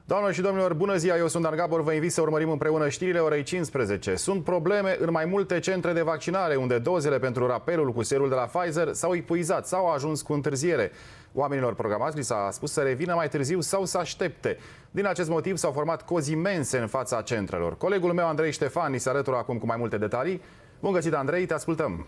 Doamnelor și domnilor, bună ziua, eu sunt Dan Gabor, vă invit să urmărim împreună știrile orei 15. Sunt probleme în mai multe centre de vaccinare, unde dozele pentru rapelul cu serul de la Pfizer s-au epuizat sau au ajuns cu întârziere. Oamenilor programați li s-a spus să revină mai târziu sau să aștepte. Din acest motiv s-au format cozi imense în fața centrelor. Colegul meu, Andrei Ștefan, ni se alătură acum cu mai multe detalii. Bun găsit, Andrei, te ascultăm!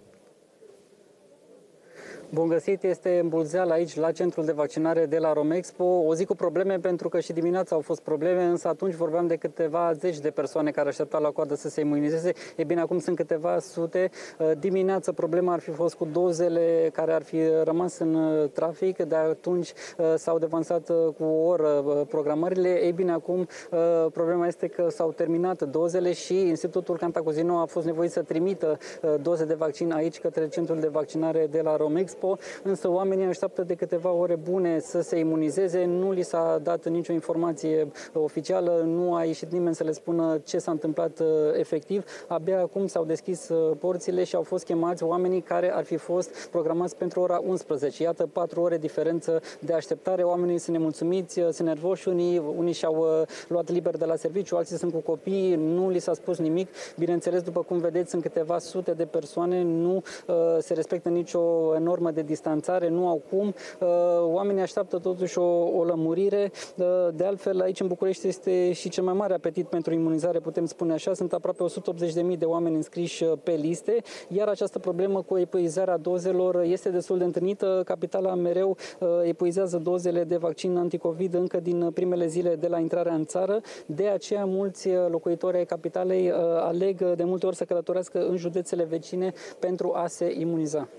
Bun găsit, este în Bulzeal aici, la centrul de vaccinare de la Romexpo. O zi cu probleme, pentru că și dimineața au fost probleme, însă atunci vorbeam de câteva zeci de persoane care așteptau la coadă să se imunizeze. E bine, acum sunt câteva sute. Dimineața problema ar fi fost cu dozele care ar fi rămas în trafic. De atunci s-au devansat cu o oră programările. Ei bine, acum problema este că s-au terminat dozele și Institutul Cantacuzino a fost nevoit să trimită doze de vaccin aici către centrul de vaccinare de la Romexpo. Însă oamenii așteaptă de câteva ore bune să se imunizeze. Nu li s-a dat nicio informație oficială, nu a ieșit nimeni să le spună ce s-a întâmplat efectiv. Abia acum s-au deschis porțile și au fost chemați oamenii care ar fi fost programați pentru ora 11. Iată, 4 ore diferență de așteptare. Oamenii sunt nemulțumiți, sunt nervoși, unii și-au luat liber de la serviciu, alții sunt cu copii, nu li s-a spus nimic. Bineînțeles, după cum vedeți, sunt câteva sute de persoane, nu se respectă nicio normă de distanțare, nu au cum. Oamenii așteaptă totuși o lămurire. De altfel, aici în București este și cel mai mare apetit pentru imunizare, putem spune așa. Sunt aproape 180.000 de oameni înscriși pe liste, iar această problemă cu epuizarea dozelor este destul de întâlnită. Capitala mereu epuizează dozele de vaccin anticovid încă din primele zile de la intrarea în țară. De aceea, mulți locuitori ai capitalei aleg de multe ori să călătorească în județele vecine pentru a se imuniza.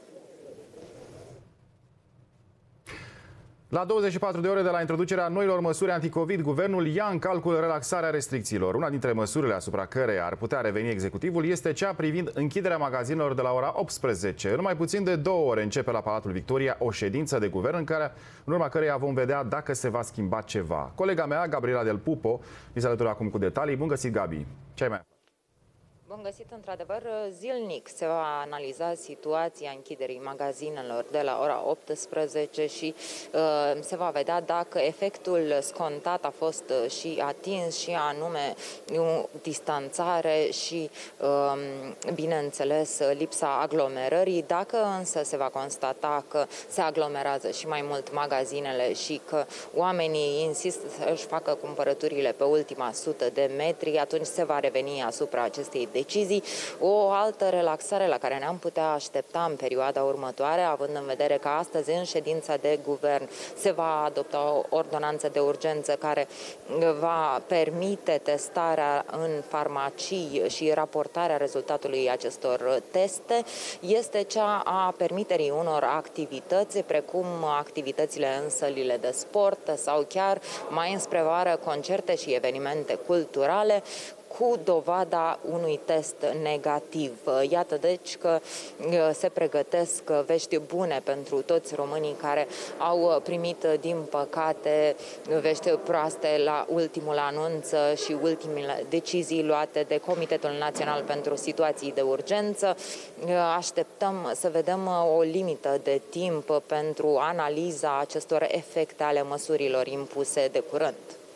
La 24 de ore de la introducerea noilor măsuri anticovid, guvernul ia în calcul relaxarea restricțiilor. Una dintre măsurile asupra căreia ar putea reveni executivul este cea privind închiderea magazinelor de la ora 18. În mai puțin de 2 ore începe la Palatul Victoria o ședință de guvern în urma căreia vom vedea dacă se va schimba ceva. Colega mea, Gabriela Del Pupo, mi se alătură acum cu detalii. Bun găsit, Gabi! Ce ai mai aflat? Bun găsit, într-adevăr, zilnic se va analiza situația închiderii magazinelor de la ora 18 și se va vedea dacă efectul scontat a fost și atins, și anume distanțare și, bineînțeles, lipsa aglomerării. Dacă însă se va constata că se aglomerează și mai mult magazinele și că oamenii insistă să-și facă cumpărăturile pe ultima 100 de metri, atunci se va reveni asupra acestei decizii. O altă relaxare la care ne-am putea aștepta în perioada următoare, având în vedere că astăzi în ședința de guvern se va adopta o ordonanță de urgență care va permite testarea în farmacii și raportarea rezultatului acestor teste, este cea a permiterii unor activități, precum activitățile în sălile de sport sau chiar mai înspre vară concerte și evenimente culturale, cu dovada unui test negativ. Iată deci că se pregătesc vești bune pentru toți românii care au primit, din păcate, vești proaste la ultimul anunț și ultimele decizii luate de Comitetul Național pentru Situații de Urgență. Așteptăm să vedem o limită de timp pentru analiza acestor efecte ale măsurilor impuse de curând.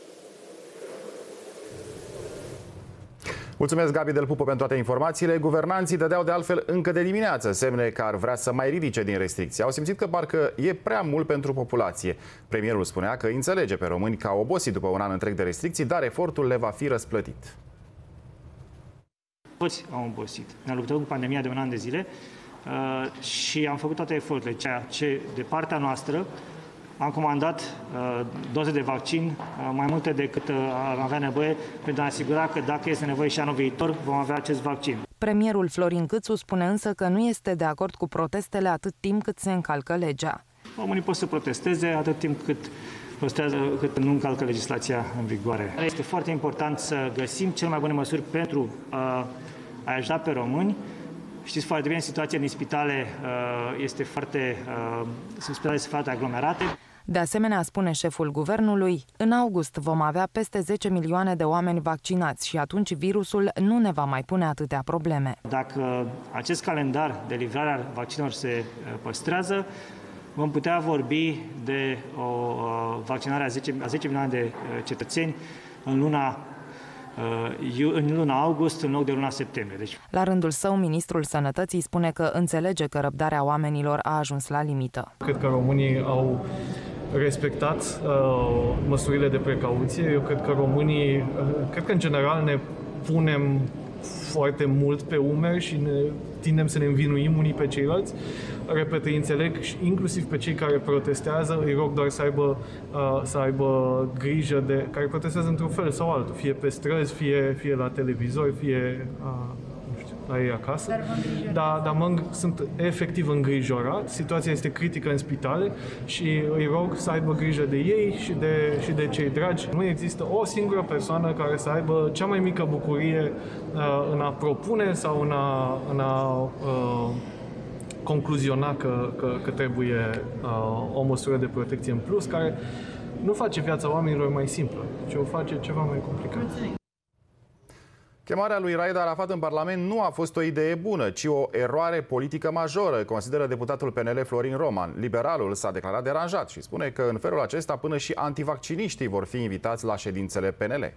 Mulțumesc, Gabi Del Pupo, pentru toate informațiile. Guvernanții dădeau de altfel încă de dimineață semne că ar vrea să mai ridice din restricții. Au simțit că parcă e prea mult pentru populație. Premierul spunea că înțelege pe români că au obosit după un an întreg de restricții, dar efortul le va fi răsplătit. Toți au obosit. Ne-am luptat cu pandemia de un an de zile și am făcut toate eforturile. Ceea ce de partea noastră am comandat doze de vaccin mai multe decât am avea nevoie pentru a asigura că dacă este nevoie și anul viitor vom avea acest vaccin. Premierul Florin Câțu spune însă că nu este de acord cu protestele atât timp cât se încalcă legea. Oamenii pot să protesteze atât timp cât nu încalcă legislația în vigoare. Este foarte important să găsim cele mai bune măsuri pentru a ajuta pe români. Știți foarte bine, situația din spitale sunt foarte aglomerate. De asemenea, spune șeful guvernului, în august vom avea peste 10 milioane de oameni vaccinați și atunci virusul nu ne va mai pune atâtea probleme. Dacă acest calendar de livrare a vaccinurilor se păstrează, vom putea vorbi de o vaccinare a 10 milioane de cetățeni în luna august, în loc de luna septembrie. La rândul său, ministrul Sănătății spune că înțelege că răbdarea oamenilor a ajuns la limită. Cred că românii au respectat măsurile de precauție. Eu cred că cred că în general ne punem foarte mult pe umeri și tindem să ne învinuim unii pe ceilalți. Repet, îi înțeleg inclusiv pe cei care protestează, îi rog doar să aibă grijă care protestează într-un fel sau altul, fie pe străzi, fie la televizor, fie la ei acasă. Dar sunt efectiv îngrijorat, situația este critică în spitale și îi rog să aibă grijă de ei și de cei dragi. Nu există o singură persoană care să aibă cea mai mică bucurie în a propune sau în a concluziona că trebuie o măsură de protecție în plus, care nu face viața oamenilor mai simplă, ci o face ceva mai complicat. Chemarea lui Raed Arafat în Parlament nu a fost o idee bună, ci o eroare politică majoră, consideră deputatul PNL Florin Roman. Liberalul s-a declarat deranjat și spune că în felul acesta până și antivacciniștii vor fi invitați la ședințele PNL.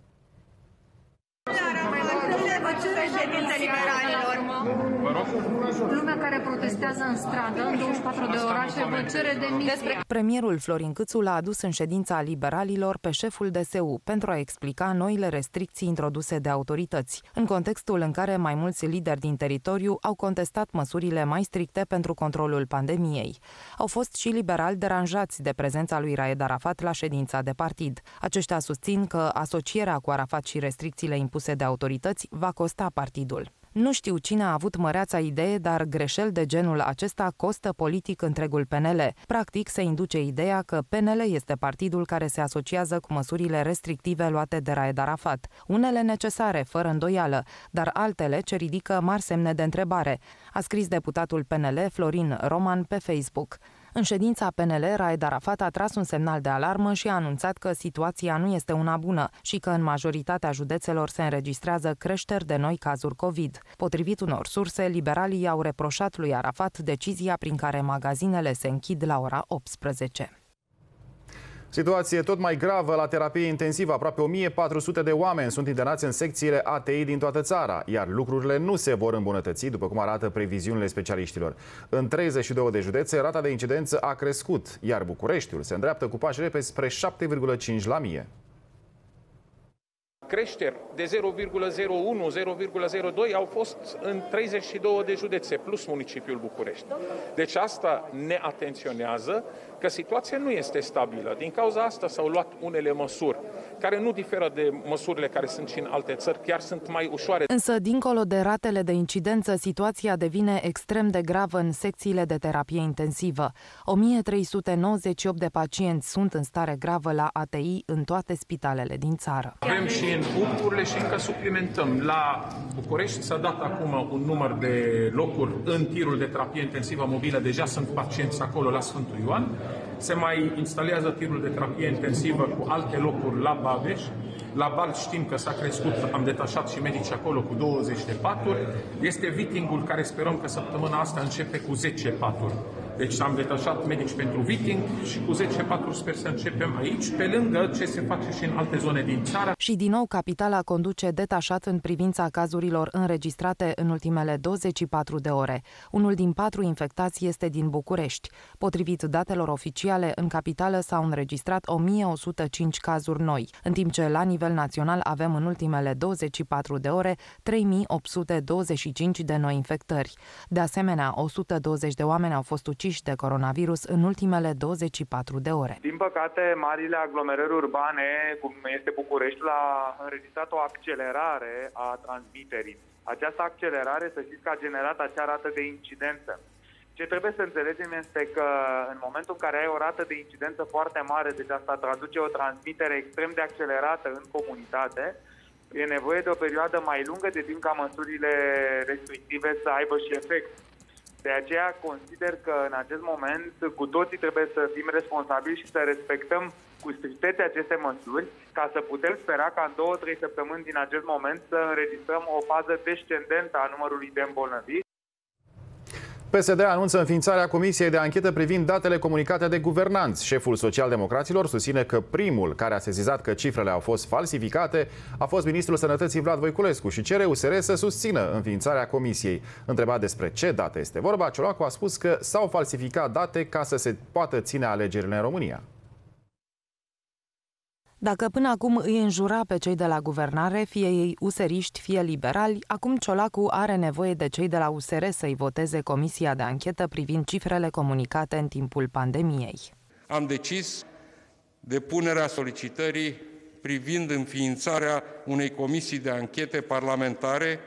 Lumea care protestează în stradă, în 24 de orașe, vă cere demisia. Premierul Florin Câțu l-a adus în ședința liberalilor pe șeful DSU pentru a explica noile restricții introduse de autorități, în contextul în care mai mulți lideri din teritoriu au contestat măsurile mai stricte pentru controlul pandemiei. Au fost și liberali deranjați de prezența lui Raed Arafat la ședința de partid. Aceștia susțin că asocierea cu Arafat și restricțiile impuse de autorități va costa partidul. Nu știu cine a avut măreața idee, dar greșeli de genul acesta costă politic întregul PNL. Practic, se induce ideea că PNL este partidul care se asociază cu măsurile restrictive luate de Raed Arafat. Unele necesare, fără îndoială, dar altele ce ridică mari semne de întrebare, a scris deputatul PNL Florin Roman pe Facebook. În ședința PNL, Raed Arafat a tras un semnal de alarmă și a anunțat că situația nu este una bună și că în majoritatea județelor se înregistrează creșteri de noi cazuri COVID. Potrivit unor surse, liberalii au reproșat lui Arafat decizia prin care magazinele se închid la ora 18. Situație tot mai gravă la terapie intensivă. Aproape 1400 de oameni sunt internați în secțiile ATI din toată țara, iar lucrurile nu se vor îmbunătăți, după cum arată previziunile specialiștilor. În 32 de județe, rata de incidență a crescut, iar Bucureștiul se îndreaptă cu pași repezi spre 7,5 la mie. Creșteri de 0,01, 0,02 au fost în 32 de județe, plus municipiul București. Deci asta ne atenționează că situația nu este stabilă. Din cauza asta s-au luat unele măsuri care nu diferă de măsurile care sunt și în alte țări, chiar sunt mai ușoare. Însă, dincolo de ratele de incidență, situația devine extrem de gravă în secțiile de terapie intensivă. 1398 de pacienți sunt în stare gravă la ATI în toate spitalele din țară. Avem și în UPUR-urile și încă suplimentăm. La București s-a dat acum un număr de locuri în tirul de terapie intensivă mobilă. Deja sunt pacienți acolo la Sfântul Ioan. Se mai instalează tirul de terapie intensivă cu alte locuri la Babeș. La Bal știm că s-a crescut, am detașat și medici acolo cu 20 de paturi. Este Vitingul, care sperăm că săptămâna asta începe cu 10 paturi. Deci am detașat medici pentru Viting și cu 10 paturi sper să începem aici, pe lângă ce se face și în alte zone din țară. Și din nou capitala conduce detașat în privința cazurilor înregistrate în ultimele 24 de ore. Unul din 4 infectați este din București. Potrivit datelor oficiale, în capitală s-au înregistrat 1105 cazuri noi, în timp ce la nivel național avem în ultimele 24 de ore 3825 de noi infectări. De asemenea, 120 de oameni au fost uciși de coronavirus în ultimele 24 de ore. Din păcate, marile aglomerări urbane, cum este Bucureștiul, a înregistrat o accelerare a transmiterii. Această accelerare, să știți că a generat acea rată de incidență. Ce trebuie să înțelegem este că în momentul în care ai o rată de incidență foarte mare, deci asta traduce o transmitere extrem de accelerată în comunitate, e nevoie de o perioadă mai lungă de timp ca măsurile restrictive să aibă și efect. De aceea consider că în acest moment cu toții trebuie să fim responsabili și să respectăm cu strictețe aceste măsuri, ca să putem spera ca în 2-3 săptămâni din acest moment să înregistrăm o fază descendentă a numărului de îmbolnăviri. PSD anunță înființarea Comisiei de anchetă privind datele comunicate de guvernanți. Șeful Social-Democraților susține că primul care a sesizat că cifrele au fost falsificate a fost ministrul Sănătății Vlad Voiculescu și cere USR să susțină înființarea Comisiei. Întrebat despre ce date este vorba, Ciolacu a spus că s-au falsificat date ca să se poată ține alegerile în România. Dacă până acum îi înjura pe cei de la guvernare, fie ei useriști, fie liberali, acum Ciolacu are nevoie de cei de la USR să-i voteze comisia de anchetă privind cifrele comunicate în timpul pandemiei. Am decis depunerea solicitării privind înființarea unei comisii de anchete parlamentare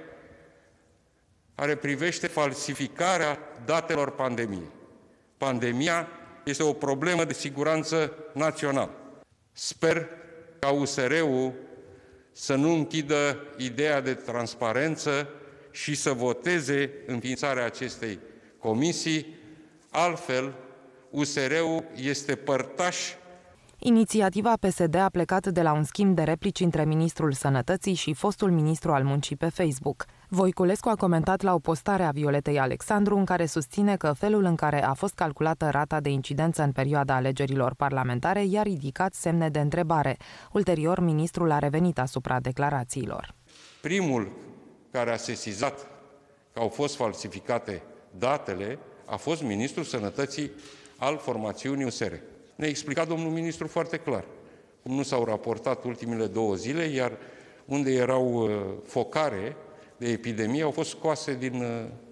care privește falsificarea datelor pandemiei. Pandemia este o problemă de siguranță națională. Sper ca USR-ul să nu închidă ideea de transparență și să voteze înființarea acestei comisii. Altfel, USR-ul este părtaș. Inițiativa PSD a plecat de la un schimb de replici între ministrul Sănătății și fostul ministru al Muncii pe Facebook. Voiculescu a comentat la o postare a Violetei Alexandru în care susține că felul în care a fost calculată rata de incidență în perioada alegerilor parlamentare i-a ridicat semne de întrebare. Ulterior, ministrul a revenit asupra declarațiilor. Primul care a sesizat că au fost falsificate datele a fost ministrul Sănătății al formațiunii USR. Ne-a explicat domnul ministru foarte clar cum nu s-au raportat ultimele 2 zile, iar unde erau focare de epidemie au fost scoase din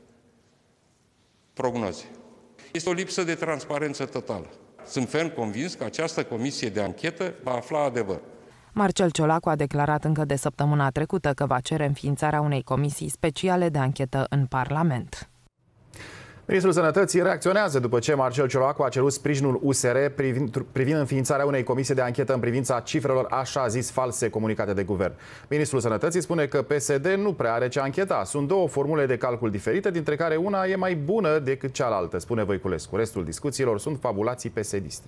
prognoze. Este o lipsă de transparență totală. Sunt ferm convins că această comisie de anchetă va afla adevăr. Marcel Ciolacu a declarat încă de săptămâna trecută că va cere înființarea unei comisii speciale de anchetă în Parlament. Ministrul Sănătății reacționează după ce Marcel Ciolacu a cerut sprijinul USR privind înființarea unei comisii de anchetă în privința cifrelor așa zis false comunicate de guvern. Ministrul Sănătății spune că PSD nu prea are ce ancheta. Sunt 2 formule de calcul diferite, dintre care una e mai bună decât cealaltă, spune Voiculescu. Restul discuțiilor sunt fabulații PSD-iste.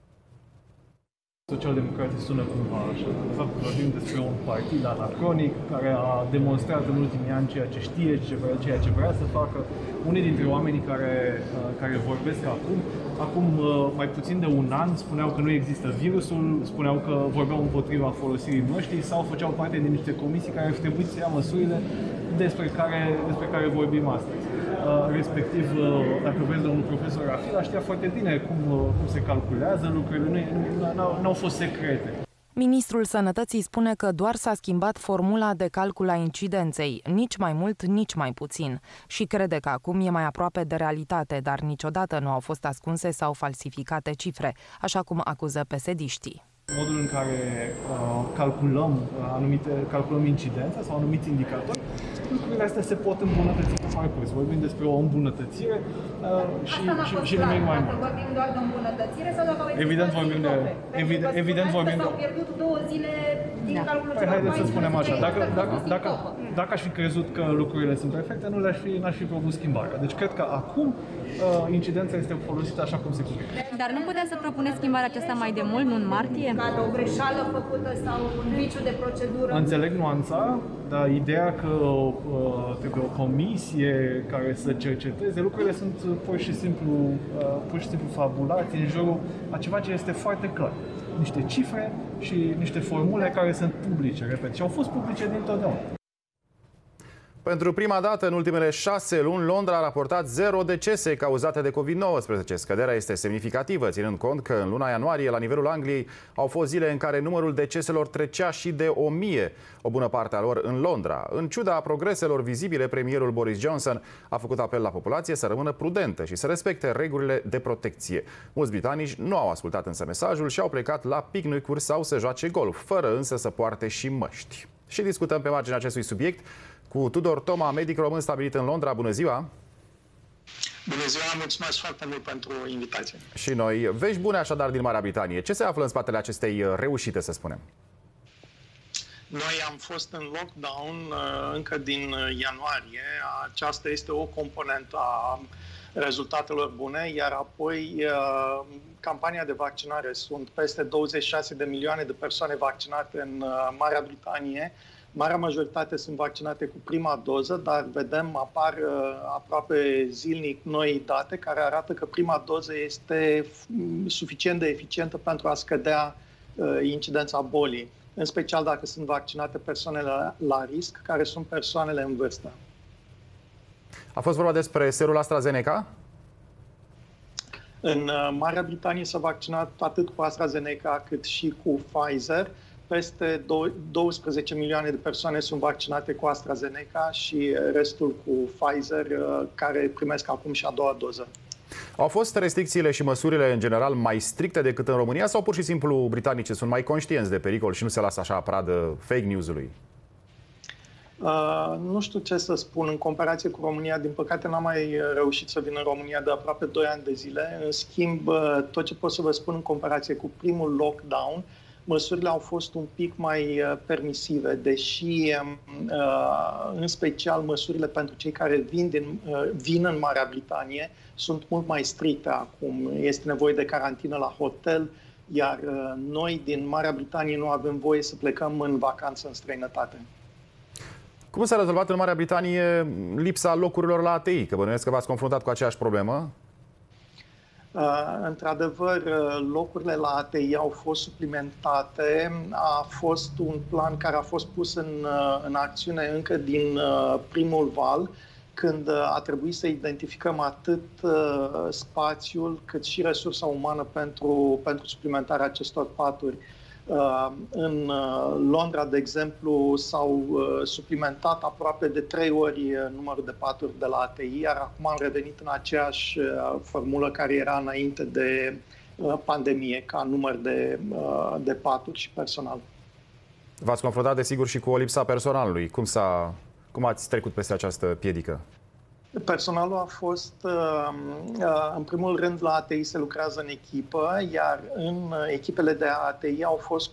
Social-democrații sună cumva așa. De fapt, vorbim despre un partid anacronic care a demonstrat în ultimii ani ceea ce știe, ceea ce vrea să facă. Unii dintre oamenii care vorbesc acum mai puțin de un an, spuneau că nu există virusul, spuneau că vorbeau împotriva folosirii măștii sau făceau parte din niște comisii care ar fi trebuit să ia măsurile despre care vorbim astăzi. Respectiv, dacă vezi domnul profesor Rafila, știa foarte bine cum se calculează lucrurile, nu au fost secrete. Ministrul Sănătății spune că doar s-a schimbat formula de calcul a incidenței, nici mai mult, nici mai puțin, și crede că acum e mai aproape de realitate, dar niciodată nu au fost ascunse sau falsificate cifre, așa cum acuză PSD-știi. Modul în care calculăm incidența sau anumiți indicatori, lucrurile astea se pot îmbunătăți pe parcurs. Vorbim despre o îmbunătățire și nimic mai mult. Vorbim doar de îmbunătățire sau dacă evident vorbim de... Evident vorbim de... S-au pierdut 2 zile din calculul celor haideți să spunem așa, dacă aș fi crezut că lucrurile sunt perfecte, n-aș fi propus schimbarea. Deci cred că acum incidența este folosită așa cum se cuvine. Dar nu puteți să propuneți schimbarea aceasta mai de mult, nu în martie? Ca o greșeală făcută sau un viciu de procedură? Înțeleg nuanța, dar ideea că trebuie o comisie care să cerceteze, lucrurile sunt pur și simplu fabulații în jurul a ceva ce este foarte clar. Niște cifre și niște formule care sunt publice, repet, și au fost publice dintotdeauna. Pentru prima dată în ultimele 6 luni, Londra a raportat 0 decese cauzate de COVID-19. Scăderea este semnificativă, ținând cont că în luna ianuarie, la nivelul Angliei, au fost zile în care numărul deceselor trecea și de 1000, o bună parte a lor în Londra. În ciuda progreselor vizibile, premierul Boris Johnson a făcut apel la populație să rămână prudentă și să respecte regulile de protecție. Mulți britanici nu au ascultat însă mesajul și au plecat la picnicuri sau să joace golf, fără însă să poarte și măști. Și discutăm pe marginea acestui subiect cu Tudor Toma, medic român stabilit în Londra. Bună ziua! Bună ziua, mulțumesc foarte mult pentru invitație. Și noi. Vești bune așadar din Marea Britanie. Ce se află în spatele acestei reușite, să spunem? Noi am fost în lockdown încă din ianuarie. Aceasta este o componentă a rezultatelor bune, iar apoi campania de vaccinare. Sunt peste 26 de milioane de persoane vaccinate în Marea Britanie, Marea majoritate sunt vaccinate cu prima doză, dar vedem, apar aproape zilnic noi date care arată că prima doză este suficient de eficientă pentru a scădea incidența bolii, în special dacă sunt vaccinate persoanele la risc, care sunt persoanele în vârstă. A fost vorba despre serul AstraZeneca? În Marea Britanie s-a vaccinat atât cu AstraZeneca cât și cu Pfizer. Peste 12 milioane de persoane sunt vaccinate cu AstraZeneca și restul cu Pfizer, care primesc acum și a doua doză. Au fost restricțiile și măsurile în general mai stricte decât în România sau pur și simplu britanicii sunt mai conștienți de pericol și nu se lasă așa pradă fake news-ului? Nu știu ce să spun în comparație cu România. Din păcate n-am mai reușit să vin în România de aproape 2 ani de zile. În schimb, tot ce pot să vă spun în comparație cu primul lockdown, măsurile au fost un pic mai permisive, deși în special măsurile pentru cei care vin în Marea Britanie sunt mult mai stricte acum. Este nevoie de carantină la hotel, iar noi din Marea Britanie nu avem voie să plecăm în vacanță în străinătate. Cum s-a rezolvat în Marea Britanie lipsa locurilor la ATI? Că bănuiesc că v-ați confruntat cu aceeași problemă. Într-adevăr, locurile la ATI au fost suplimentate. A fost un plan care a fost pus în acțiune încă din primul val, când a trebuit să identificăm atât spațiul cât și resursa umană pentru suplimentarea acestor paturi. În Londra, de exemplu, s-au suplimentat aproape de 3 ori numărul de paturi de la ATI, iar acum am revenit în aceeași formulă care era înainte de pandemie, ca număr de paturi și personal. V-ați confruntat, desigur, și cu o lipsa personalului. Cum ați trecut peste această piedică? Personalul a fost, în primul rând, la ATI se lucrează în echipă, iar în echipele de ATI au fost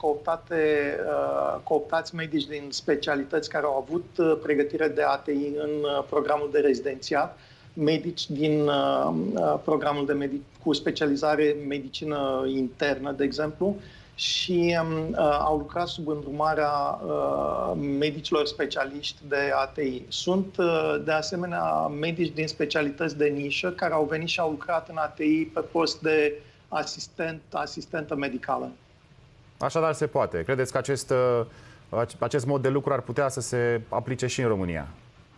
cooptați medici din specialități care au avut pregătire de ATI în programul de rezidențiat, medici din programul de cu specializare medicină internă, de exemplu, și au lucrat sub îndrumarea medicilor specialiști de ATI. Sunt, de asemenea, medici din specialități de nișă care au venit și au lucrat în ATI pe post de asistentă medicală. Așadar se poate. Credeți că acest mod de lucru ar putea să se aplice și în România?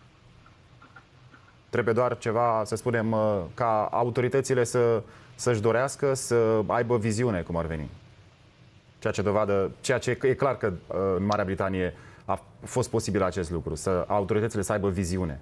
Trebuie doar ceva, să spunem, ca autoritățile să-și dorească, să aibă viziune, cum ar veni. Ceea ce e clar că în Marea Britanie a fost posibil acest lucru, să autoritățile să aibă viziune.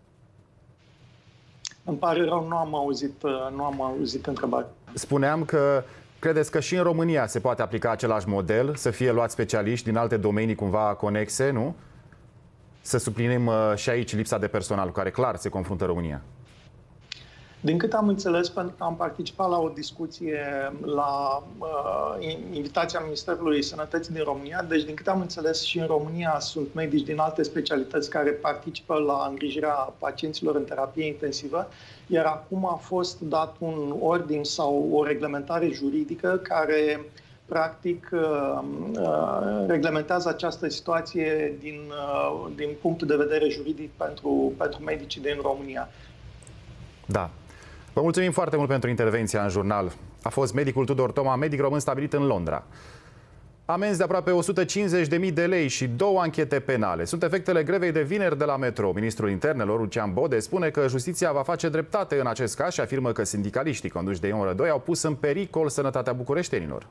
Îmi pare rău, nu am auzit întrebarea. Spuneam că credeți că și în România se poate aplica același model, să fie luați specialiști din alte domenii cumva conexe, nu? Să suplinim și aici lipsa de personal cu care clar se confruntă România. Din cât am înțeles, pentru că am participat la o discuție la invitația Ministerului Sănătății din România, deci din cât am înțeles și în România sunt medici din alte specialități care participă la îngrijirea pacienților în terapie intensivă, iar acum a fost dat un ordin sau o reglementare juridică care practic reglementează această situație din punctul de vedere juridic pentru medicii din România. Da. Vă mulțumim foarte mult pentru intervenția în jurnal. A fost medicul Tudor Toma, medic român stabilit în Londra. Amenzi de aproape 150.000 de lei și 2 anchete penale. Sunt efectele grevei de vineri de la metro. Ministrul Internelor, Lucian Bode, spune că justiția va face dreptate în acest caz și afirmă că sindicaliștii conduși de Ion Rădoi au pus în pericol sănătatea bucureștenilor.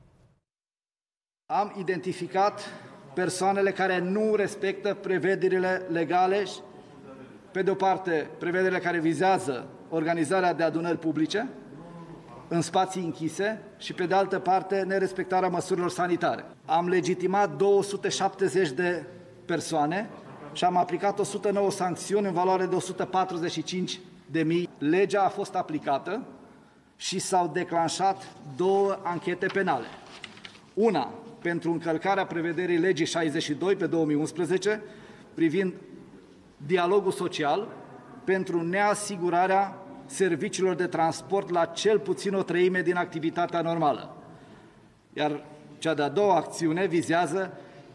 Am identificat persoanele care nu respectă prevederile legale, pe de o parte prevederile care vizează organizarea de adunări publice în spații închise și pe de altă parte nerespectarea măsurilor sanitare. Am legitimat 270 de persoane și am aplicat 109 sancțiuni în valoare de 145.000. Legea a fost aplicată și s-au declanșat 2 anchete penale. Una pentru încălcarea prevederii legii 62 pe 2011 privind dialogul social pentru neasigurarea serviciilor de transport la cel puțin o treime din activitatea normală. Iar cea de-a doua acțiune vizează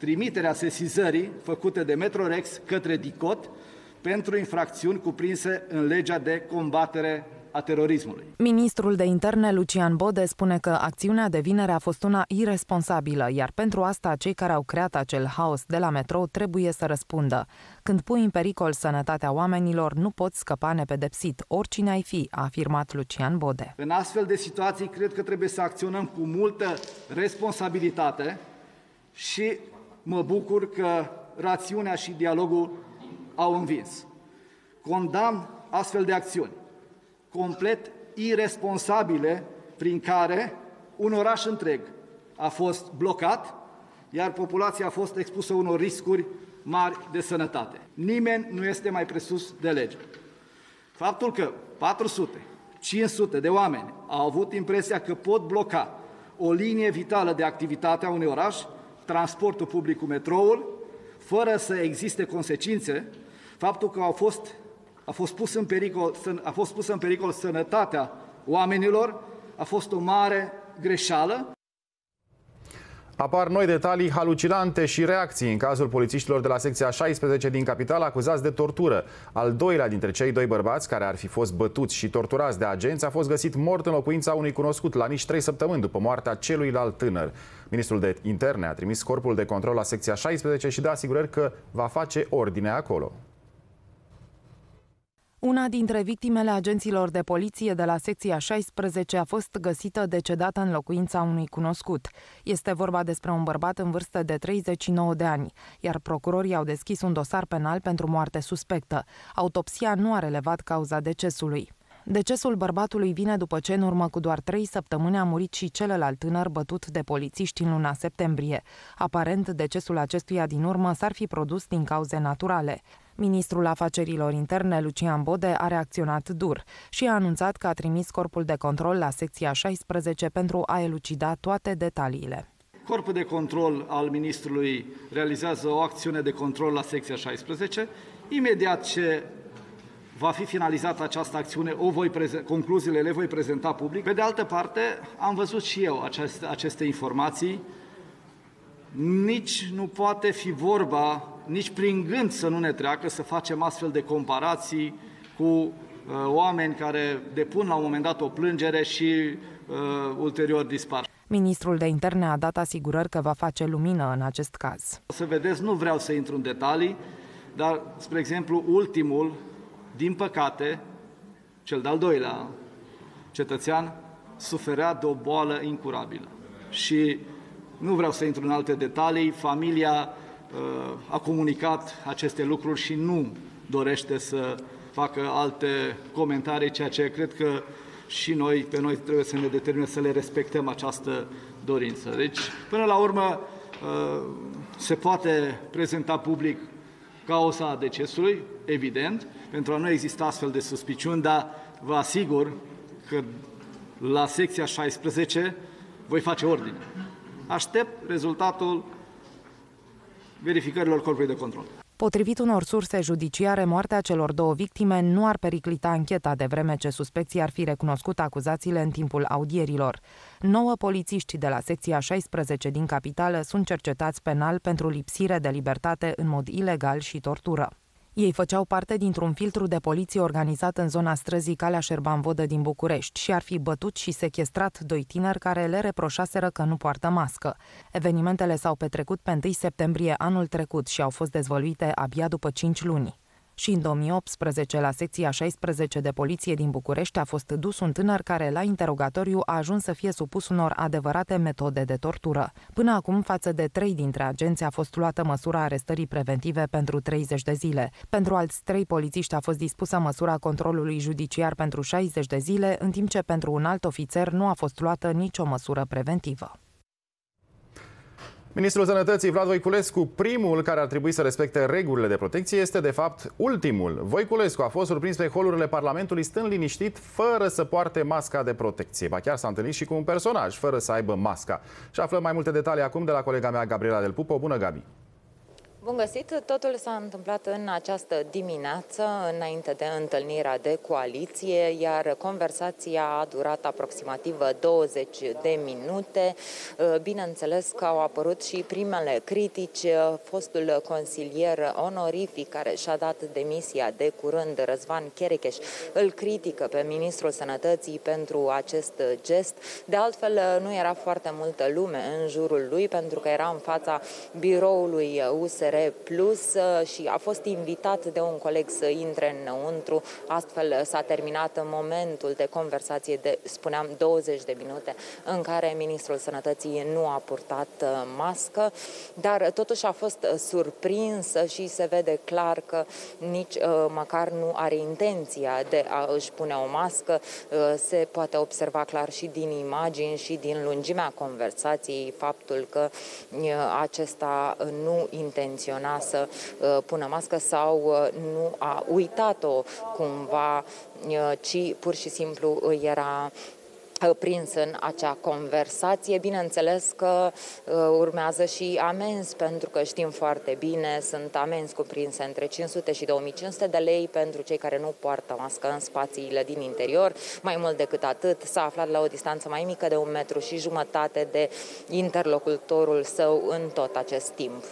trimiterea sesizării făcute de Metrorex către DICOT pentru infracțiuni cuprinse în legea de combatere a terorismului. Ministrul de Interne, Lucian Bode, spune că acțiunea de vineri a fost una iresponsabilă, iar pentru asta cei care au creat acel haos de la metrou trebuie să răspundă. Când pui în pericol sănătatea oamenilor, nu poți scăpa nepedepsit, oricine ai fi, a afirmat Lucian Bode. În astfel de situații, cred că trebuie să acționăm cu multă responsabilitate și mă bucur că rațiunea și dialogul au învins. Condamn astfel de acțiuni complet iresponsabile prin care un oraș întreg a fost blocat, iar populația a fost expusă unor riscuri mari de sănătate. Nimeni nu este mai presus de lege. Faptul că 400, 500 de oameni au avut impresia că pot bloca o linie vitală de activitate a unui oraș, transportul public cu metroul, fără să existe consecințe, faptul că a fost pusă în pericol sănătatea oamenilor, a fost o mare greșeală. Apar noi detalii halucinante și reacții în cazul polițiștilor de la secția 16 din capitală acuzați de tortură. Al doilea dintre cei doi bărbați care ar fi fost bătuți și torturați de agenți a fost găsit mort în locuința unui cunoscut la nici 3 săptămâni după moartea celuilalt tânăr. Ministrul de Interne a trimis corpul de control la secția 16 și dă asigurări că va face ordine acolo. Una dintre victimele agenților de poliție de la secția 16 a fost găsită decedată în locuința unui cunoscut. Este vorba despre un bărbat în vârstă de 39 de ani, iar procurorii au deschis un dosar penal pentru moarte suspectă. Autopsia nu a relevat cauza decesului. Decesul bărbatului vine după ce în urmă cu doar 3 săptămâni a murit și celălalt tânăr bătut de polițiști în luna septembrie. Aparent, decesul acestuia din urmă s-ar fi produs din cauze naturale. Ministrul Afacerilor Interne, Lucian Bode, a reacționat dur și a anunțat că a trimis corpul de control la secția 16 pentru a elucida toate detaliile. Corpul de control al ministrului realizează o acțiune de control la secția 16. Imediat ce va fi finalizată această acțiune, concluziile le voi prezenta public. Pe de altă parte, am văzut și eu aceste informații. Nici nu poate fi vorba, nici prin gând să nu ne treacă să facem astfel de comparații cu oameni care depun la un moment dat o plângere și ulterior dispar. Ministrul de Interne a dat asigurări că va face lumină în acest caz. O să vedeți, nu vreau să intru în detalii, dar, spre exemplu, ultimul, din păcate, cel de-al doilea cetățean, suferea de o boală incurabilă. Și nu vreau să intru în alte detalii, familia a comunicat aceste lucruri și nu dorește să facă alte comentarii, ceea ce cred că și pe noi trebuie să ne determine să le respectăm această dorință. Deci, până la urmă, se poate prezenta public cauza decesului, evident, pentru a nu exista astfel de suspiciuni, dar vă asigur că la secția 16 voi face ordine. Aștept rezultatul verificărilor corpului de control. Potrivit unor surse judiciare, moartea celor două victime nu ar periclita ancheta, de vreme ce suspecții ar fi recunoscut acuzațiile în timpul audierilor. 9 polițiști de la secția 16 din capitală sunt cercetați penal pentru lipsire de libertate în mod ilegal și tortură. Ei făceau parte dintr-un filtru de poliție organizat în zona străzii Calea Șerban-Vodă din București și ar fi bătut și sechestrat 2 tineri care le reproșaseră că nu poartă mască. Evenimentele s-au petrecut pe 1 septembrie anul trecut și au fost dezvăluite abia după 5 luni. Și în 2018, la secția 16 de poliție din București a fost dus un tânăr care, la interogatoriu, a ajuns să fie supus unor adevărate metode de tortură. Până acum, față de 3 dintre agenți a fost luată măsura arestării preventive pentru 30 de zile. Pentru alți 3 polițiști a fost dispusă măsura controlului judiciar pentru 60 de zile, în timp ce pentru un alt ofițer nu a fost luată nicio măsură preventivă. Ministrul Sănătății Vlad Voiculescu, primul care ar trebui să respecte regulile de protecție, este de fapt ultimul. Voiculescu a fost surprins pe holurile Parlamentului stând liniștit, fără să poarte masca de protecție. Ba chiar s-a întâlnit și cu un personaj, fără să aibă masca. Și aflăm mai multe detalii acum de la colega mea, Gabriela Del Pupo. Bună, Gabi! Bun găsit! Totul s-a întâmplat în această dimineață, înainte de întâlnirea de coaliție, iar conversația a durat aproximativ 20 de minute. Bineînțeles că au apărut și primele critici. Fostul consilier onorific care și-a dat demisia de curând, Răzvan Cherecheș, îl critică pe ministrul Sănătății pentru acest gest. De altfel, nu era foarte multă lume în jurul lui, pentru că era în fața biroului USR Plus și a fost invitat de un coleg să intre înăuntru. Astfel s-a terminat momentul de conversație de, spuneam, 20 de minute în care ministrul Sănătății nu a purtat mască, dar totuși a fost surprinsă și se vede clar că nici măcar nu are intenția de a își pune o mască. Se poate observa clar și din imagini și din lungimea conversației faptul că acesta nu intenționa să pună mască sau nu a uitat-o cumva, ci pur și simplu era prins în acea conversație. Bineînțeles că urmează și amenzi, pentru că știm foarte bine, sunt amenzi cuprinse între 500 și 2500 de lei pentru cei care nu poartă mască în spațiile din interior. Mai mult decât atât, s-a aflat la o distanță mai mică de 1,5 m de interlocutorul său în tot acest timp.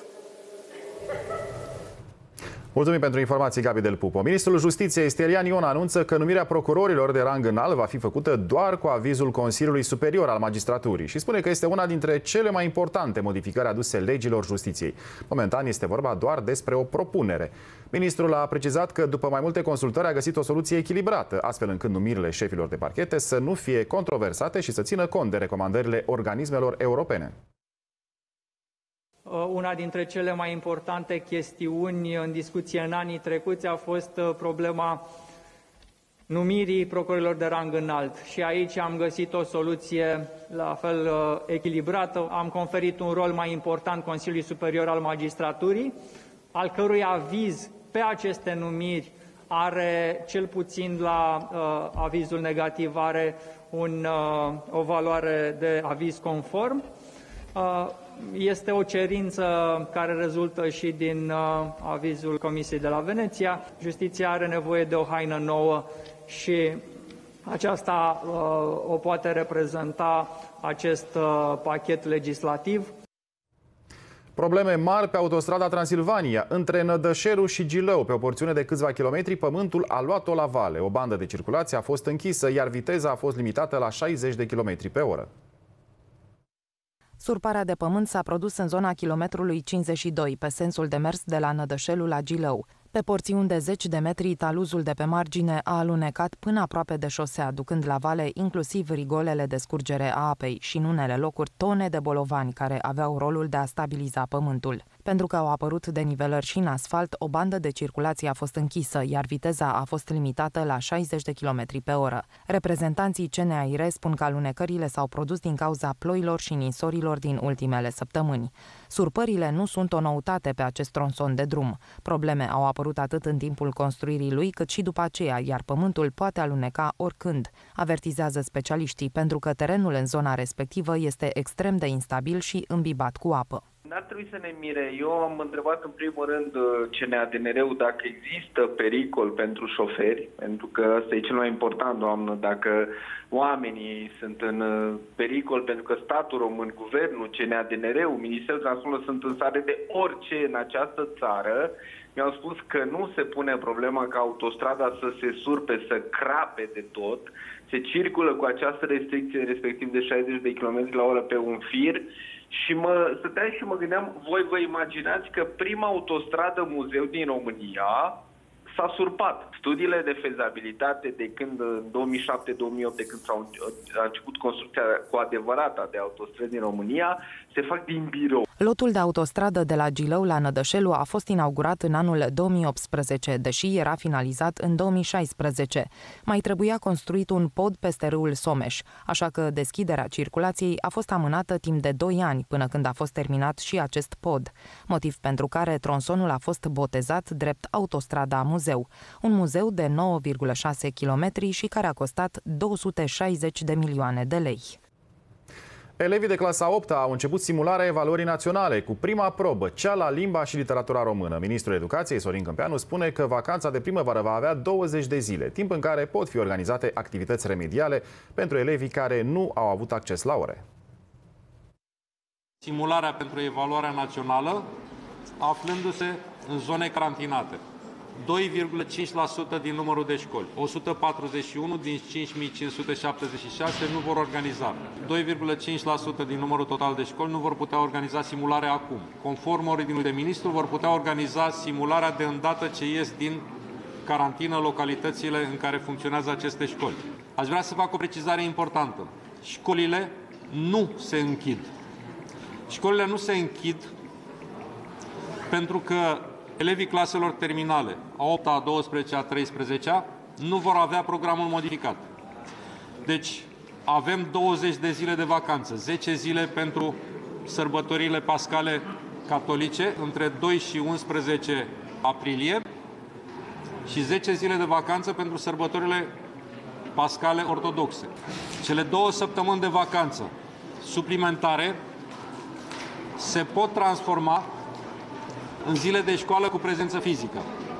Mulțumim pentru informații, Gabi Del Pupo. Ministrul Justiției, Stelian Ion, anunță că numirea procurorilor de rang înalt va fi făcută doar cu avizul Consiliului Superior al Magistraturii și spune că este una dintre cele mai importante modificări aduse legilor justiției. Momentan este vorba doar despre o propunere. Ministrul a precizat că după mai multe consultări a găsit o soluție echilibrată, astfel încât numirile șefilor de parchete să nu fie controversate și să țină cont de recomandările organismelor europene. Una dintre cele mai importante chestiuni în discuție în anii trecuți a fost problema numirii procurorilor de rang înalt. Și aici am găsit o soluție la fel echilibrată. Am conferit un rol mai important Consiliului Superior al Magistraturii, al cărui aviz pe aceste numiri are, cel puțin la avizul negativ, are o valoare de aviz conform. Este o cerință care rezultă și din avizul Comisiei de la Veneția. Justiția are nevoie de o haină nouă și aceasta o poate reprezenta acest pachet legislativ. Probleme mari pe autostrada Transilvania. Între Nădășeru și Gilău, pe o porțiune de câțiva kilometri, pământul a luat-o la vale. O bandă de circulație a fost închisă, iar viteza a fost limitată la 60 de km pe oră. Surparea de pământ s-a produs în zona kilometrului 52, pe sensul de mers de la Nădășelu la Gilău. Pe porțiuni de 10 de metri, taluzul de pe margine a alunecat până aproape de șosea, ducând la vale inclusiv rigolele de scurgere a apei și în unele locuri tone de bolovani care aveau rolul de a stabiliza pământul. Pentru că au apărut denivelări și în asfalt, o bandă de circulație a fost închisă, iar viteza a fost limitată la 60 de km pe oră. Reprezentanții CNAIR spun că alunecările s-au produs din cauza ploilor și ninsorilor din ultimele săptămâni. Surpările nu sunt o noutate pe acest tronson de drum. Probleme au apărut atât în timpul construirii lui, cât și după aceea, iar pământul poate aluneca oricând, avertizează specialiștii, pentru că terenul în zona respectivă este extrem de instabil și îmbibat cu apă. N-ar trebui să ne mire. Eu am întrebat în primul rând CNADNR-ul dacă există pericol pentru șoferi, pentru că ăsta e cel mai important, doamnă, dacă oamenii sunt în pericol, pentru că statul român, guvernul, CNADNR-ul, Ministerul Transportului sunt în stare de orice în această țară. Mi-au spus că nu se pune problema ca autostrada să se surpe, să crape de tot. Se circulă cu această restricție, respectiv de 60 de km la oră pe un fir. Și stăteam și mă gândeam, voi vă imaginați că prima autostradă muzeu din România s-a surpat. Studiile de fezabilitate de când, în 2007-2008, de când a început construcția cu adevărată de autostrăzi din România, se fac din birou. Lotul de autostradă de la Gilău la Nădășelu a fost inaugurat în anul 2018, deși era finalizat în 2016. Mai trebuia construit un pod peste râul Someș, așa că deschiderea circulației a fost amânată timp de 2 ani, până când a fost terminat și acest pod, motiv pentru care tronsonul a fost botezat drept Autostrada Muzeu, un muzeu de 9,6 km și care a costat 260 de milioane de lei. Elevii de clasa 8 au început simularea evaluării naționale cu prima probă, cea la limba și literatura română. Ministrul Educației, Sorin Câmpeanu, spune că vacanța de primăvară va avea 20 de zile, timp în care pot fi organizate activități remediale pentru elevii care nu au avut acces la ore. Simularea pentru evaluarea națională, aflându-se în zone carantinate. 2,5% din numărul de școli. 141 din 5576 nu vor organiza. 2,5% din numărul total de școli nu vor putea organiza simularea acum. Conform ordinului de ministru, vor putea organiza simularea de îndată ce ies din carantină localitățile în care funcționează aceste școli. Aș vrea să fac o precizare importantă. Școlile nu se închid. Școlile nu se închid pentru că elevii claselor terminale, a 8-a, a 12-a, a 13-a, nu vor avea programul modificat. Deci, avem 20 de zile de vacanță, 10 zile pentru sărbătorile pascale catolice, între 2 și 11 aprilie, și 10 zile de vacanță pentru sărbătorile pascale ortodoxe. Cele 2 săptămâni de vacanță suplimentare se pot transforma în zile de școală cu prezență fizică.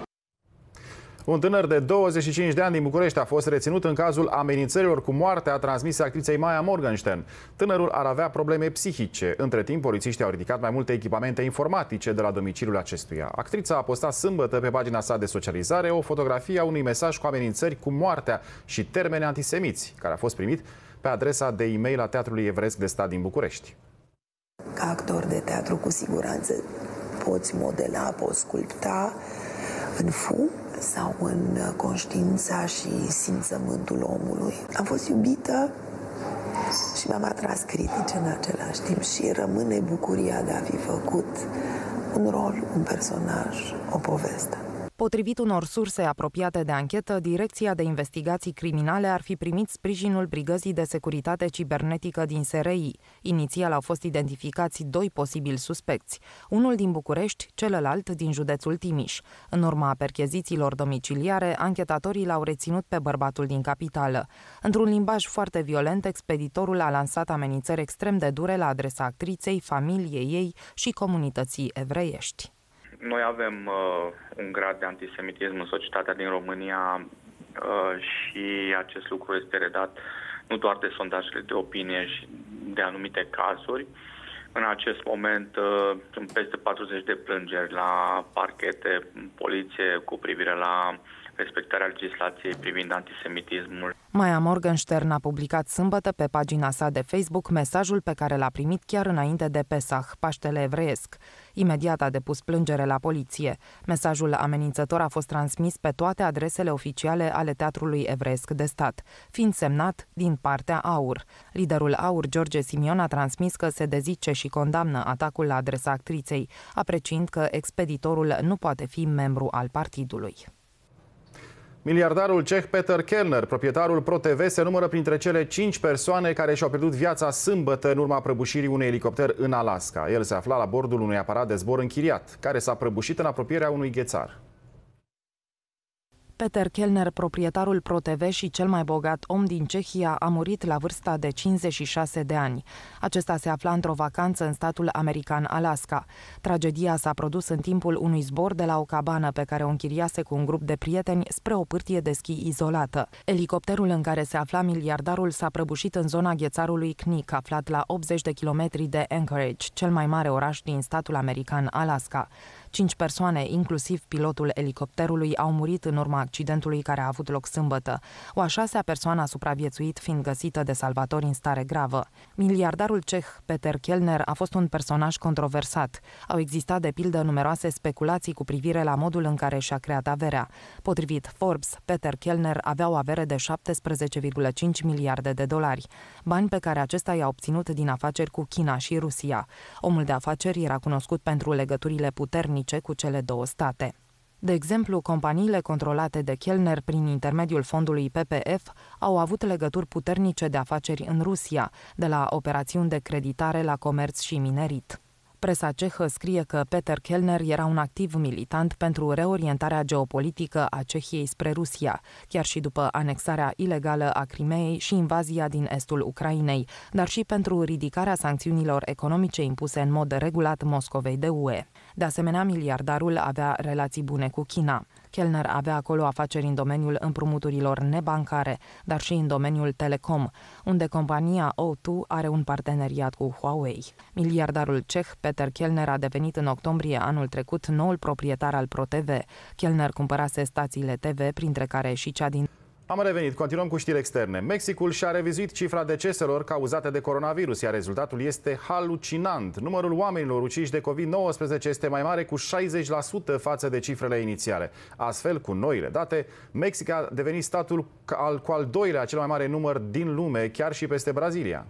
Un tânăr de 25 de ani din București a fost reținut în cazul amenințărilor cu moartea transmise actriței Maya Morgenstern. Tânărul ar avea probleme psihice. Între timp, polițiștii au ridicat mai multe echipamente informatice de la domiciliul acestuia. Actrița a postat sâmbătă pe pagina sa de socializare o fotografie a unui mesaj cu amenințări cu moartea și termeni antisemiți, care a fost primit pe adresa de e-mail a Teatrului Evreiesc de Stat din București. Ca actor de teatru, cu siguranță poți modela, poți sculpta în fum sau în conștiința și simțământul omului. Am fost iubită și mi-am atras critici în același timp și rămâne bucuria de a fi făcut un rol, un personaj, o poveste. Potrivit unor surse apropiate de anchetă, Direcția de Investigații Criminale ar fi primit sprijinul Brigăzii de Securitate Cibernetică din SRI. Inițial au fost identificați 2 posibili suspecți, unul din București, celălalt din județul Timiș. În urma perchezițiilor domiciliare, anchetatorii l-au reținut pe bărbatul din capitală. Într-un limbaj foarte violent, expeditorul a lansat amenințări extrem de dure la adresa actriței, familiei ei și comunității evreiești. Noi avem un grad de antisemitism în societatea din România și acest lucru este redat nu doar de sondajele de opinie și de anumite cazuri. În acest moment sunt peste 40 de plângeri la parchete, poliție cu privire la respectarea legislației privind antisemitismul. Maya Morgenstern a publicat sâmbătă pe pagina sa de Facebook mesajul pe care l-a primit chiar înainte de Pesach, Paștele evreiesc. Imediat a depus plângere la poliție. Mesajul amenințător a fost transmis pe toate adresele oficiale ale Teatrului Evreiesc de Stat, fiind semnat din partea AUR. Liderul AUR, George Simion, a transmis că se dezice și condamnă atacul la adresa actriței, apreciind că expeditorul nu poate fi membru al partidului. Miliardarul ceh Peter Kellner, proprietarul ProTV, se numără printre cele 5 persoane care și-au pierdut viața sâmbătă în urma prăbușirii unui elicopter în Alaska. El se afla la bordul unui aparat de zbor închiriat, care s-a prăbușit în apropierea unui ghețar. Peter Kellner, proprietarul ProTV și cel mai bogat om din Cehia, a murit la vârsta de 56 de ani. Acesta se afla într-o vacanță în statul american Alaska. Tragedia s-a produs în timpul unui zbor de la o cabană pe care o închiriase cu un grup de prieteni spre o pârtie de schi izolată. Elicopterul în care se afla miliardarul s-a prăbușit în zona ghețarului Knik, aflat la 80 de kilometri de Anchorage, cel mai mare oraș din statul american Alaska. 5 persoane, inclusiv pilotul elicopterului, au murit în urma accidentului care a avut loc sâmbătă. O a 6-a persoană a supraviețuit, fiind găsită de salvatori în stare gravă. Miliardarul ceh Peter Kellner a fost un personaj controversat. Au existat de pildă numeroase speculații cu privire la modul în care și-a creat averea. Potrivit Forbes, Peter Kellner avea o avere de 17,5 miliarde de dolari, bani pe care acesta i-a obținut din afaceri cu China și Rusia. Omul de afaceri era cunoscut pentru legăturile puternice cu cele 2 state. De exemplu, companiile controlate de Kellner prin intermediul fondului PPF au avut legături puternice de afaceri în Rusia, de la operațiuni de creditare la comerț și minerit. Presa cehă scrie că Peter Kellner era un activ militant pentru reorientarea geopolitică a Cehiei spre Rusia, chiar și după anexarea ilegală a Crimeei și invazia din estul Ucrainei, dar și pentru ridicarea sancțiunilor economice impuse în mod regulat Moscovei de UE. De asemenea, miliardarul avea relații bune cu China. Kellner avea acolo afaceri în domeniul împrumuturilor nebancare, dar și în domeniul telecom, unde compania O2 are un parteneriat cu Huawei. Miliardarul ceh Peter Kellner a devenit în octombrie anul trecut noul proprietar al ProTV. Kellner cumpărase stațiile TV, printre care și cea din... Am revenit, continuăm cu știri externe. Mexicul și-a revizuit cifra deceselor cauzate de coronavirus, iar rezultatul este halucinant. Numărul oamenilor uciși de COVID-19 este mai mare cu 60% față de cifrele inițiale. Astfel, cu noile date, Mexic a devenit statul cu al doilea cel mai mare număr din lume, chiar și peste Brazilia.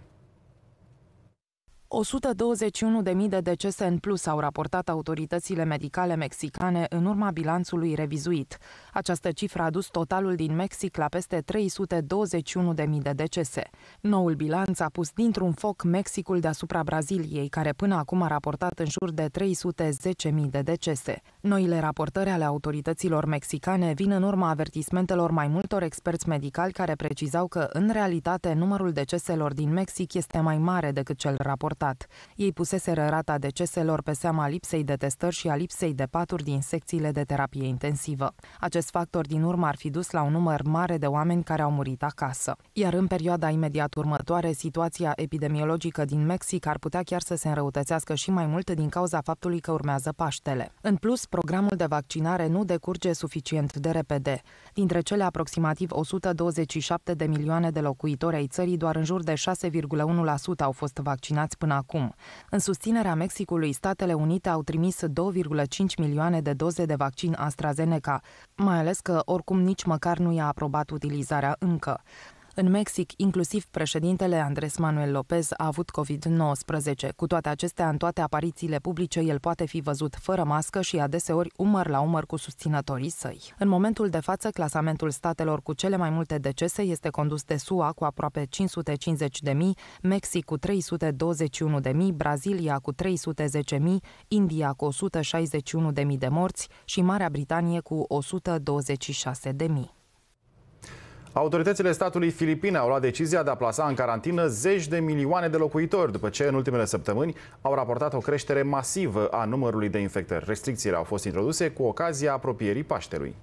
121.000 de decese în plus au raportat autoritățile medicale mexicane în urma bilanțului revizuit. Această cifră a dus totalul din Mexic la peste 321.000 de decese. Noul bilanț a pus dintr-un foc Mexicul deasupra Braziliei, care până acum a raportat în jur de 310.000 de decese. Noile raportări ale autorităților mexicane vin în urma avertismentelor mai multor experți medicali care precizau că, în realitate, numărul deceselor din Mexic este mai mare decât cel raportat. Ei puseseră rata deceselor pe seama lipsei de testări și a lipsei de paturi din secțiile de terapie intensivă. Acest factor din urmă ar fi dus la un număr mare de oameni care au murit acasă. Iar în perioada imediat următoare, situația epidemiologică din Mexic ar putea chiar să se înrăutățească și mai mult din cauza faptului că urmează Paștele. În plus, programul de vaccinare nu decurge suficient de repede. Dintre cele aproximativ 127 de milioane de locuitori ai țării, doar în jur de 6,1% au fost vaccinați până acum. În susținerea Mexicului, Statele Unite au trimis 2,5 milioane de doze de vaccin AstraZeneca, mai ales că oricum nici măcar nu i-a aprobat utilizarea încă. În Mexic, inclusiv președintele Andrés Manuel López a avut COVID-19. Cu toate acestea, în toate aparițiile publice, el poate fi văzut fără mască și adeseori umăr la umăr cu susținătorii săi. În momentul de față, clasamentul statelor cu cele mai multe decese este condus de SUA cu aproape 550.000, Mexic cu 321.000, Brazilia cu 310.000, India cu 161.000 de morți și Marea Britanie cu 126.000. Autoritățile statului Filipine au luat decizia de a plasa în carantină zeci de milioane de locuitori, după ce în ultimele săptămâni au raportat o creștere masivă a numărului de infectări. Restricțiile au fost introduse cu ocazia apropierii Paștelui.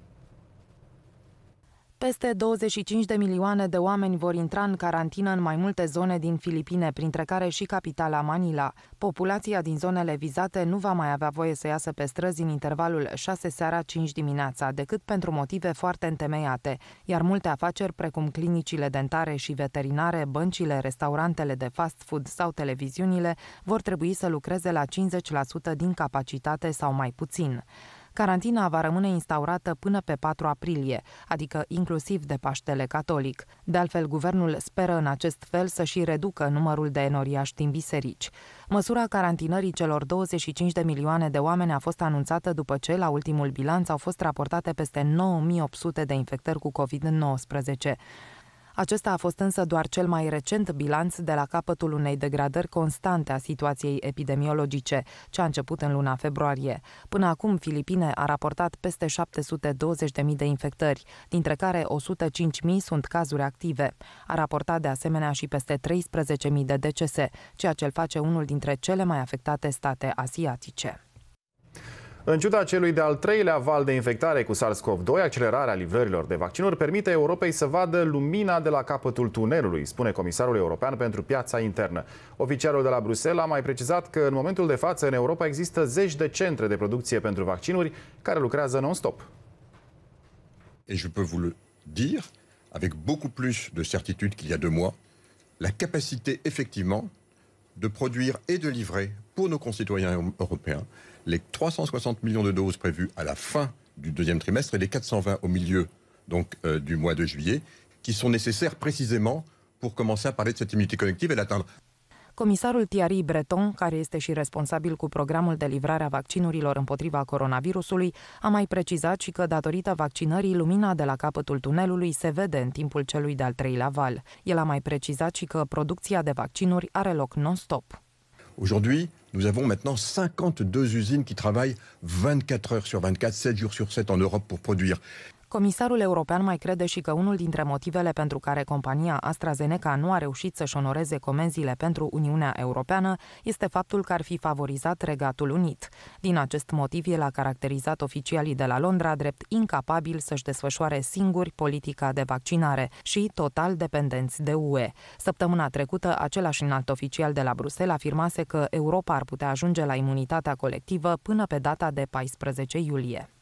Peste 25 de milioane de oameni vor intra în carantină în mai multe zone din Filipine, printre care și capitala Manila. Populația din zonele vizate nu va mai avea voie să iasă pe străzi în intervalul 6 seara, 5 dimineața, decât pentru motive foarte întemeiate, iar multe afaceri, precum clinicile dentare și veterinare, băncile, restaurantele de fast food sau televiziunile, vor trebui să lucreze la 50% din capacitate sau mai puțin. Carantina va rămâne instaurată până pe 4 aprilie, adică inclusiv de Paștele Catolic. De altfel, guvernul speră în acest fel să și reducă numărul de enoriași din biserici. Măsura carantinării celor 25 de milioane de oameni a fost anunțată după ce, la ultimul bilanț, au fost raportate peste 9800 de infectări cu COVID-19. Acesta a fost însă doar cel mai recent bilanț de la capătul unei degradări constante a situației epidemiologice, ce a început în luna februarie. Până acum, Filipine a raportat peste 720.000 de infectări, dintre care 105.000 sunt cazuri active. A raportat de asemenea și peste 13.000 de decese, ceea ce îl face unul dintre cele mai afectate state asiatice. În ciuda celui de-al treilea val de infectare cu SARS-CoV-2, accelerarea livrărilor de vaccinuri permite Europei să vadă lumina de la capătul tunelului, spune Comisarul European pentru Piața Internă. Oficialul de la Bruxelles a mai precizat că în momentul de față în Europa există zeci de centre de producție pentru vaccinuri care lucrează non-stop. Et je peux vous le dire avec beaucoup plus de certitude qu'il y a 2 mois, la capacité effectivement de produire et de livrer pour nos concitoyens européens les 360 millions de doses prévues à la fin du deuxième trimestre et les 420 au milieu donc, du mois de juillet, qui sont nécessaires précisément pour commencer à parler de cette immunité collective et l'atteindre. Comisarul Thierry Breton, care este și responsabil cu programul de livrare a vaccinurilor împotriva coronavirusului, a mai precizat și că, datorită vaccinării, lumina de la capătul tunelului se vede în timpul celui de-al treilea val. El a mai precizat și că producția de vaccinuri are loc non-stop. Aujourd'hui, nous avons maintenant 52 usines qui travaillent 24 heures sur 24, 7 jours sur 7 en Europe pour produire. Comisarul european mai crede și că unul dintre motivele pentru care compania AstraZeneca nu a reușit să-și onoreze comenzile pentru Uniunea Europeană este faptul că ar fi favorizat Regatul Unit. Din acest motiv, el a caracterizat oficialii de la Londra drept incapabil să-și desfășoare singuri politica de vaccinare și total dependenți de UE. Săptămâna trecută, același înalt oficial de la Bruxelles afirmase că Europa ar putea ajunge la imunitatea colectivă până pe data de 14 iulie.